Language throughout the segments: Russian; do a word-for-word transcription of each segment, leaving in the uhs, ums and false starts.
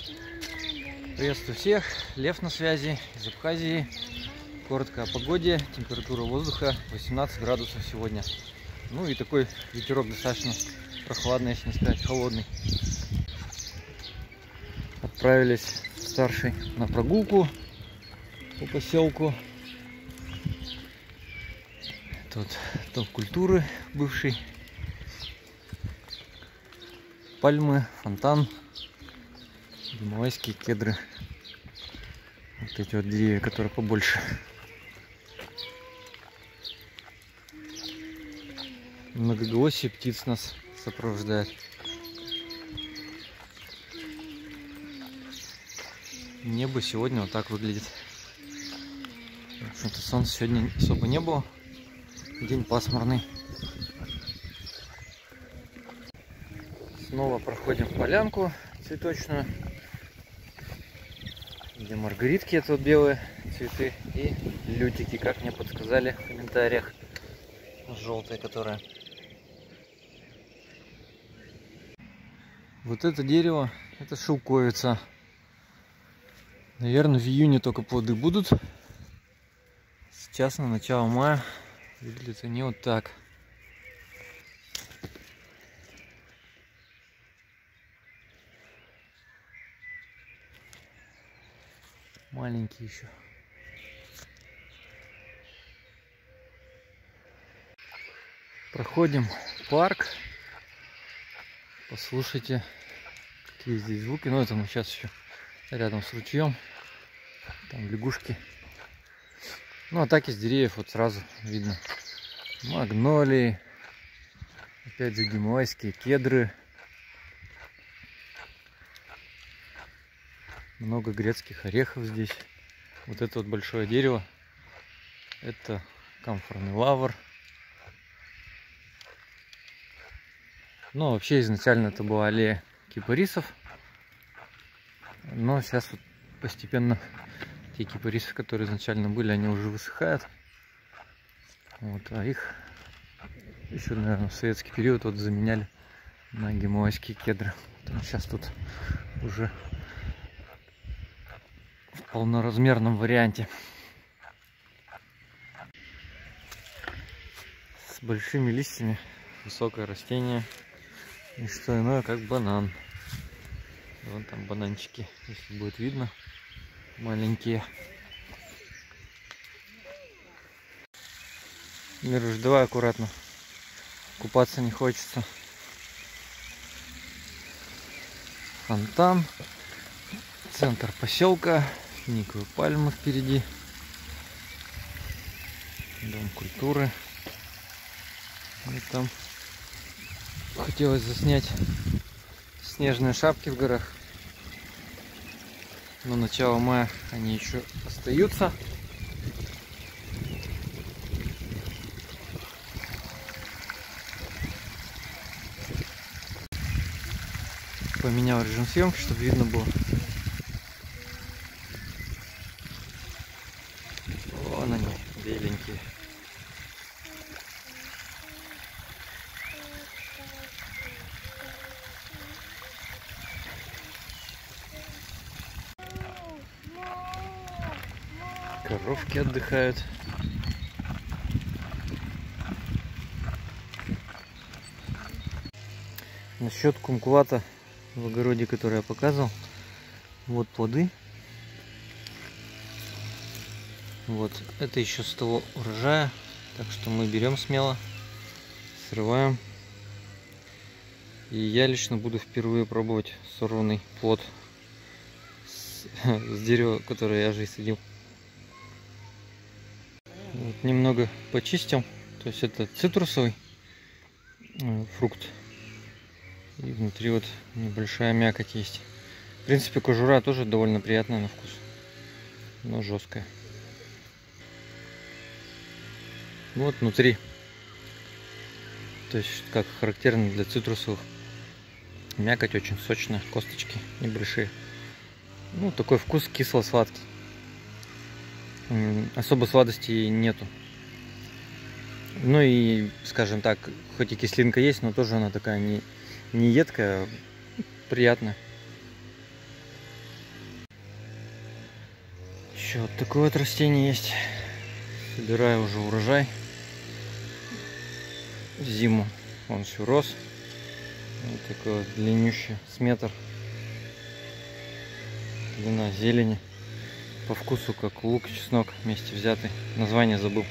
Приветствую всех, Лев на связи из Абхазии. Коротко о погоде. Температура воздуха восемнадцать градусов сегодня. Ну и такой ветерок достаточно прохладный, если не сказать холодный. Отправились с старшей на прогулку по поселку. Тут дом культуры бывший. Пальмы, фонтан, гималайские кедры. Вот эти вот деревья, которые побольше. Многоголосие птиц нас сопровождает. Небо сегодня вот так выглядит. В общем-то, солнца сегодня особо не было. День пасмурный. Снова проходим полянку цветочную, где маргаритки, это вот белые цветы, и лютики, как мне подсказали в комментариях, желтые, которые. Вот это дерево, это шелковица. Наверное, в июне только плоды будут. Сейчас на начало мая выглядят они вот так. Маленькие еще. Проходим парк. Послушайте, какие здесь звуки. Ну, это мы сейчас еще рядом с ручьем. Там лягушки. Ну, а так из деревьев вот сразу видно магнолии. Опять же гималайские кедры. Много грецких орехов здесь. Вот это вот большое дерево. Это камфорный лавр. Ну, вообще изначально это была аллея кипарисов. Но сейчас вот постепенно те кипарисы, которые изначально были, они уже высыхают. Вот, а их еще, наверное, в советский период вот заменяли на гималайские кедры. Сейчас тут уже в полноразмерном варианте. С большими листьями, высокое растение. И что иное, как банан. Вон там бананчики, если будет видно, маленькие. Мируш, давай аккуратно. Купаться не хочется. Фонтан. Центр поселка. Финиковые пальмы впереди. Дом культуры. И там хотелось заснять снежные шапки в горах. Но начало мая они еще остаются. Поменял режим съемки, чтобы видно было. Вон они, беленькие. Коровки отдыхают. Насчет кумквата в огороде, который я показывал. Вот плоды. Вот это еще с того урожая. Так что мы берем смело, срываем. И я лично буду впервые пробовать сорванный плод с, с дерева, которое я же и садил. Вот, немного почистил. То есть это цитрусовый фрукт. И внутри вот небольшая мякоть есть. В принципе, кожура тоже довольно приятная на вкус, но жесткая. Вот внутри. То есть, как характерно для цитрусовых. Мякоть очень сочная, косточки небольшие. Ну, такой вкус кисло-сладкий. Особо сладости нету. Ну и, скажем так, хоть и кислинка есть, но тоже она такая не, не едкая, приятная. Еще вот такое вот растение есть. Собираю уже урожай. Зиму он все рос. Вот такой вот длиннющий, с метр. Длина зелени. По вкусу как лук и чеснок вместе взятый. Название забыл.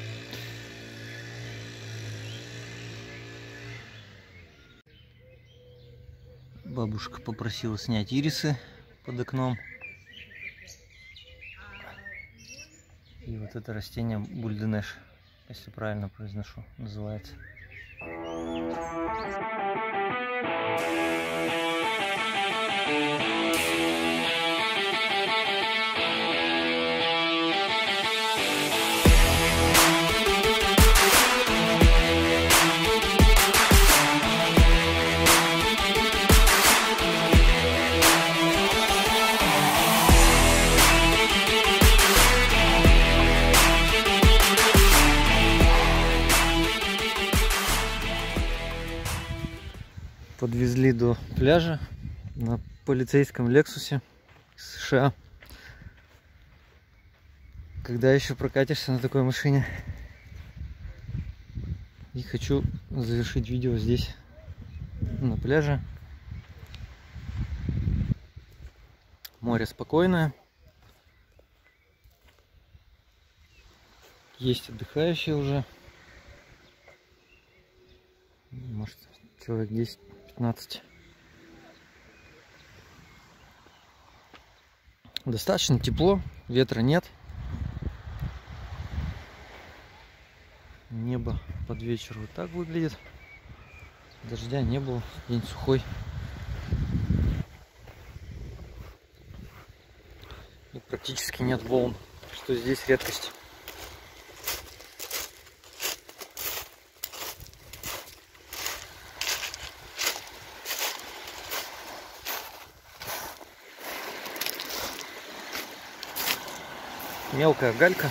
Бабушка попросила снять ирисы под окном. И вот это растение бульденеш, если правильно произношу, называется. Подвезли до пляжа на полицейском Лексусе из США. Когда еще прокатишься на такой машине? И хочу завершить видео здесь, на пляже. Море спокойное. Есть отдыхающие уже. Может, человек десять-пятнадцать. Достаточно тепло, ветра нет. Небо под вечер вот так выглядит. Дождя не было, день сухой. И практически нет волн, что здесь редкость. Мелкая галька.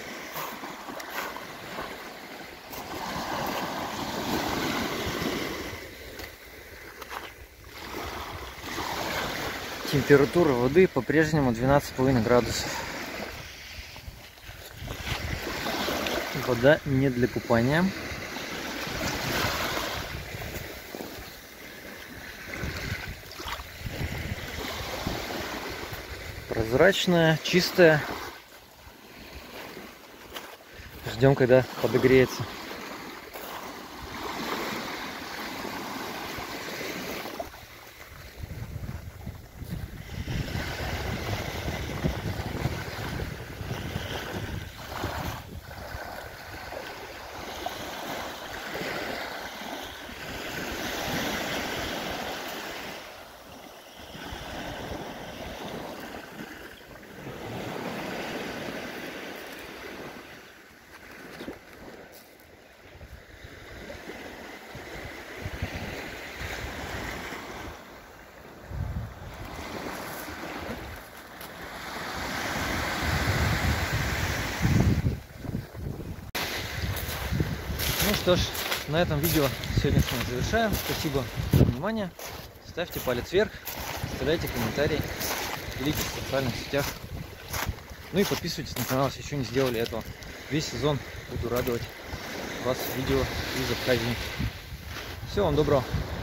Температура воды по-прежнему двенадцать с половиной градусов. Вода не для купания. Прозрачная, чистая. Ждем, когда подогреется. Ну что ж, на этом видео сегодняшнее завершаем. Спасибо за внимание. Ставьте палец вверх, оставляйте комментарии, делитесь в социальных сетях. Ну и подписывайтесь на канал, если еще не сделали этого. Весь сезон буду радовать вас видео из Абхазии. Всего вам доброго.